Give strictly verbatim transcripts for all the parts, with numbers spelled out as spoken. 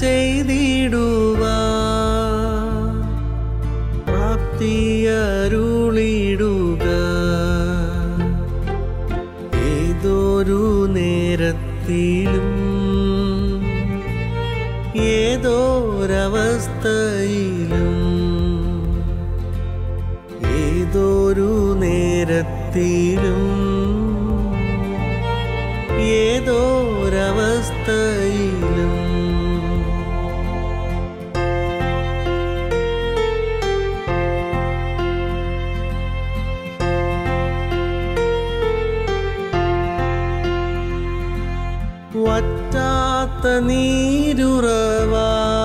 ചെയ്തിടുവാൻ പ്രാപ്തിയരുളിടുക. ഏതൊരു നേരത്തിലും ഏതൊരവസ്ഥയിലും ഏതൊരു നേരത്തിലും ഏതൊരവസ്ഥയിലും വറ്റാത്ത നീരുറവ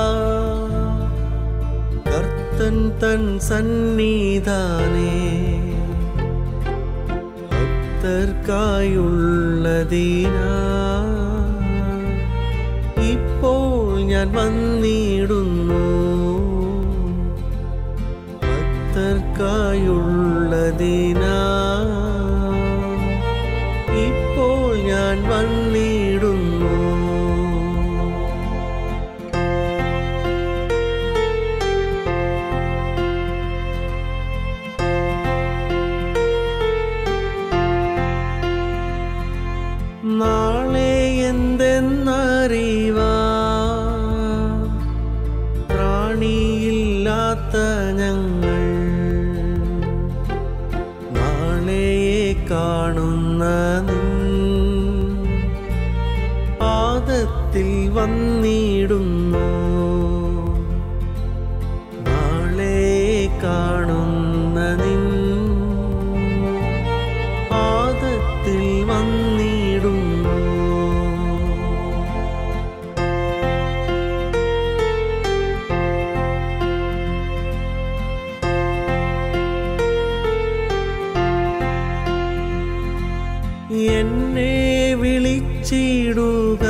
കർത്തൻ തൻ സന്നിധാനേ ഭക്തർക്കായുള്ളതിനാ ഇപ്പോൾ ഞാൻ വന്നിടുന്നു. ഭക്തർക്കായുള്ളതിനാ ഇപ്പോൾ ഞാൻ വന്നിടുന്നു. നാളെ എന്തെന്നറിവാൻ ത്രാണിയില്ലാത്ത ഞങ്ങൾ നാളെയെ കാണുന്ന നിൻ പാദത്തിൽ വന്നിടുന്നു. നാളെയെ കാണുന്ന നിൻ പാദത്തിൽ വന്നിടുന്നു. എന്നെ വിളിച്ചിടുക,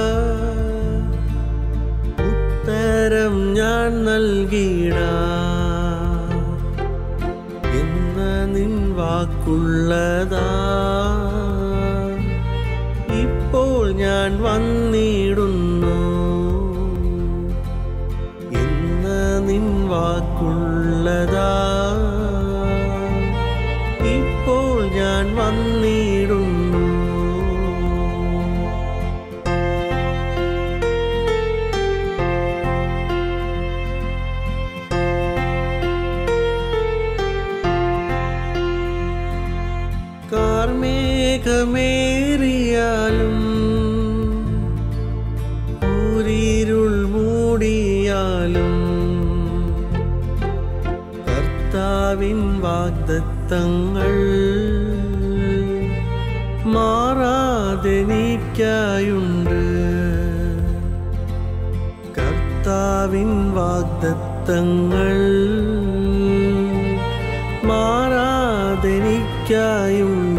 ഉത്തരം ഞാൻ നൽകിടാം എന്ന നിൻ വാക്കുള്ളതാ. ഇപ്പോൾ ഞാൻ വന്നിടുന്നു എന്ന നിൻ വാക്കുള്ളതാ. ഇപ്പോൾ ഞാൻ വന്നിടുന്നു. കാർമേഘമേറിയാലും കൂരിരുൾ മൂടിയാലും കർത്താവിൻ വാഗ്ദത്തങ്ങൾ മാറാതെനിക്കായുണ്ട്. കർത്താവിൻ വാഗ്ദത്തങ്ങൾ മാറാതെനിക്കായുണ്ട്.